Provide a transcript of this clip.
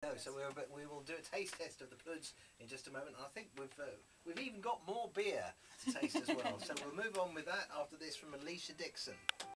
know. So we will do a taste test of the Puds in just a moment. And I think we've even got more beer to taste as well. So we'll move on with that after this from Alicia Dixon.